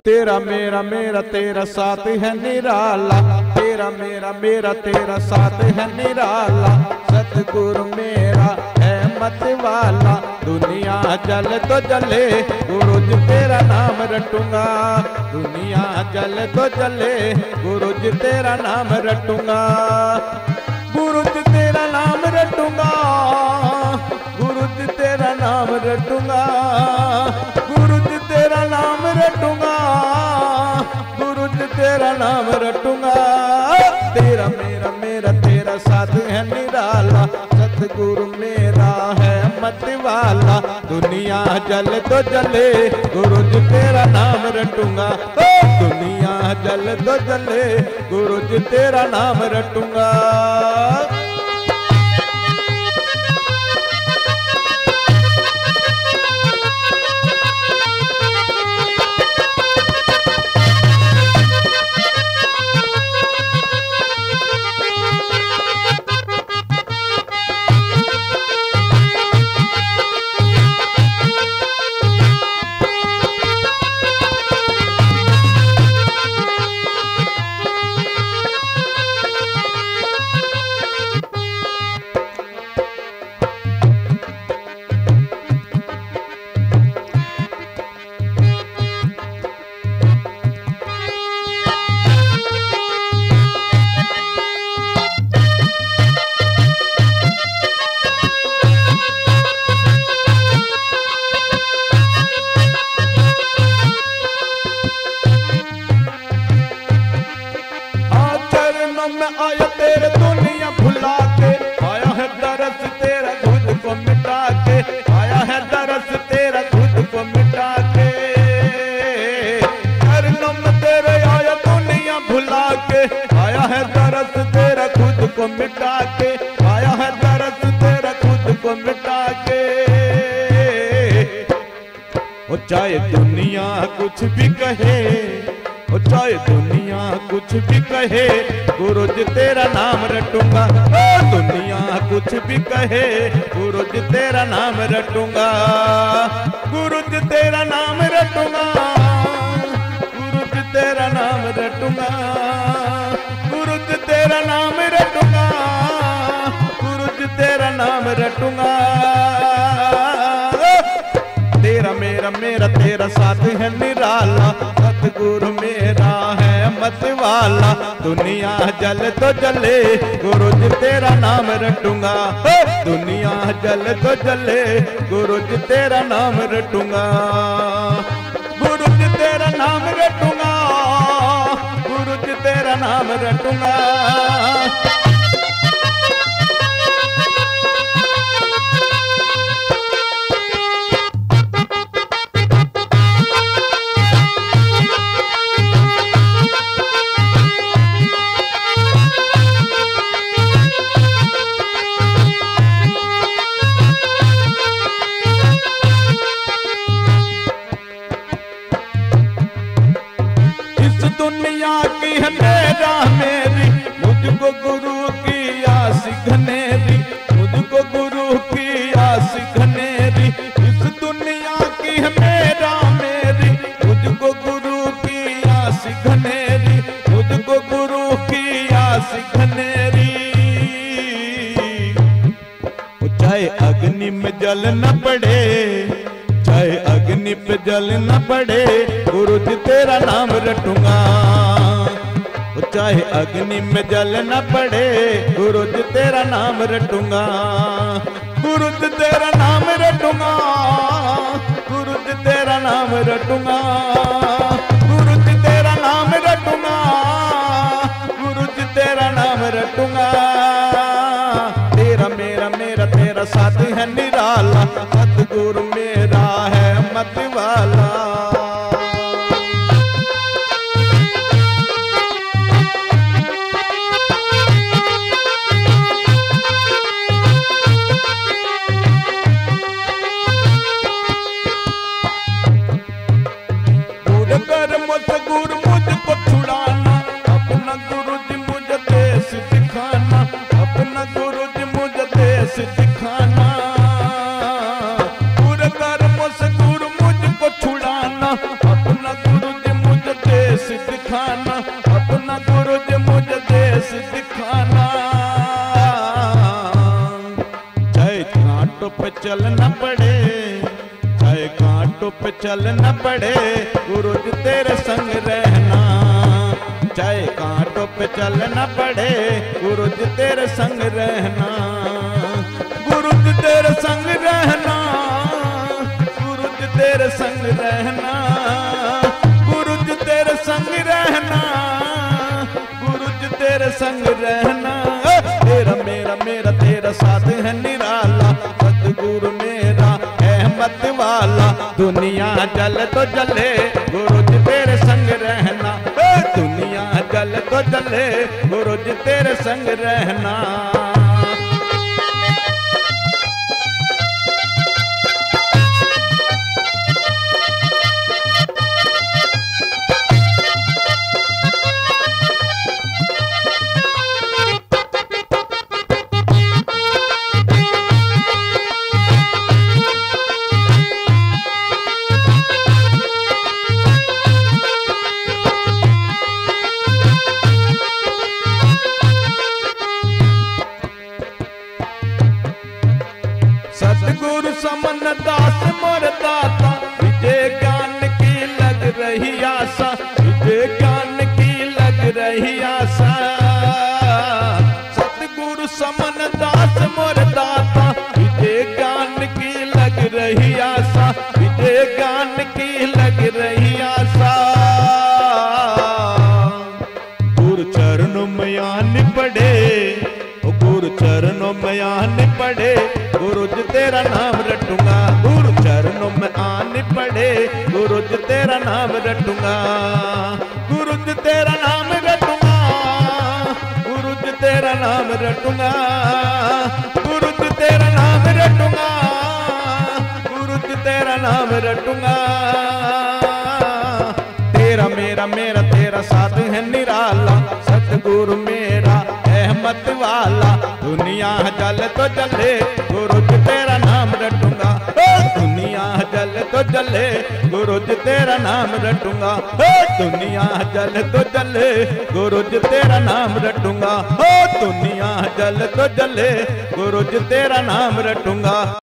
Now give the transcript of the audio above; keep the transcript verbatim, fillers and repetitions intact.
तेरा मेरा मेरा तेरा साथ है निराला, तेरा मेरा मेरा तेरा साथ है निराला। सतगुरु मेरा है मत वाला, दुनिया जल तो जले गुरु जी तेरा नाम रटूंगा। दुनिया जल तो जले गुरु जी तेरा नाम रटूंगा। गुरु जी तेरा नाम रटूंगा, गुरु जी तेरा नाम रटूंगा, गुरु जी तेरा नाम रटूंगा, गुरु जी तेरा नाम रटूंगा। तेरा मेरा मेरा तेरा साथ है निराला, सतगुरु मेरा है मत वाला। दुनिया जल तो जले गुरु जी तेरा नाम रटूंगा। दुनिया जल तो जले गुरु जी तेरा नाम रटूंगा। आया तेरे दुनिया भुला के, आया है दरस तेरा खुद को मिटा के, आया है दरस तेरा खुद को मिटा के। चरणों में तेरे आया दुनिया भुला के, आया है दरस तेरा खुद को मिटा के, आया है दरस तेरा खुद को मिटा के। ओ चाहे दुनिया कुछ भी कहे, ओ चाहे दुनिया कुछ भी कहे, गुरु जी तेरा नाम रटूंगा। ओ दुनिया कुछ भी कहे, गुरु जी तेरा नाम रटूंगा। गुरु जी तेरा नाम रटूंगा, गुरु जी तेरा नाम रटूंगा, गुरु जी तेरा नाम रटूंगा, गुरु जी तेरा नाम रटूंगा। तेरा मेरा मेरा तेरा साथ है निराला, सतगुरु मेरा है मत वाला। दुनिया जल तो जले गुरु जी तेरा नाम रटूंगा। दुनिया जल तो जले गुरु जी तेरा नाम रटूंगा। गुरु जी तेरा नाम रटूंगा, गुरु जी तेरा नाम रटूंगा। दुनिया की है मेरा मेरी, मुझको गुरु की आस घनेरी, मुझको गुरु की आस घनेरी। इस दुनिया की है मेरा मेरी, मुझको गुरु की आस घनेरी, मुझको गुरु की आस घनेरी। चाहे अग्नि में जल न पड़े, चाहे अग्नि पे जल न पड़े, गुरु जी तेरा नाम रटूंगा। चाहे अग्नि में जल न पड़े, गुरु जी तेरा नाम रटूंगा। गुरु जी तेरा नाम रटूंगा, गुरु जी तेरा नाम रटूंगा, गुरु जी तेरा नाम रटूंगा, गुरु जी तेरा नाम रटूंगा। तेरा मेरा मेरा तेरा साथ है निराला, सतगुरु मेरा है मत वाला। गुरु कर मुझसे गुरु मुझको छुड़ाना, अपना गुरु जी मुझे देश दिखाना, अपना गुरु जी मुझे देश दिखाना। गुरु कर मुझसे गुरु मुझको छुड़ाना, अपना गुरु जी मुझे कांटों पे चलना पड़े, चाहे कांटों पे चलना पड़े, गुरु जी तेरे संग रहना। चाहे कांटों पे चलना पड़े, गुरु जी तेरे संग रहना। गुरु जी तेरे संग रहना, गुरु जी तेरे संग रहना, गुरु जी तेरे संग रहना, गुरु जी तेरे संग रहना। तेरा मेरा मेरा तेरा साथ है निराला, सतगुरु मेरा अहमद वाला। दुनिया जल तो जले, गुरु जी तेरे संग रहना। दुनिया जल तो जले, गुरु जी तेरे संग रहना। सतगुरु समन दास मोर दाता, विजय ज्ञान की लग रही आशा, विजय ज्ञान की लग रही आशा। सतगुरु समन दास मोर दाता, विजय ज्ञान की लग रही आशा, विजय ज्ञान की लग रही आशा। गुरु चरणों में आने पड़े, गुरु चरणों में आने पड़े, गुरु जी तेरा नाम रटूंगा। गुरु चरणों में आने पड़े, गुरु जी तेरा नाम रटूंगा। गुरु जी तेरा नाम रटूंगा, गुरु जी तेरा नाम रटूंगा, गुरु जी तेरा नाम रटूंगा, गुरु जी तेरा नाम रटूंगा। तेरा मेरा मेरा तेरा साथ है निराला, सतगुरु मेरा अहमद वाला। दुनिया जल तो जले, गुरु जी तेरा नाम रटूंगा। दुनिया जल तो जले, गुरु जी तेरा नाम रटूंगा। दुनिया जल तो जले, गुरु जी तेरा नाम रटूंगा। दुनिया जल तो जले, गुरु जी तेरा नाम रटूंगा।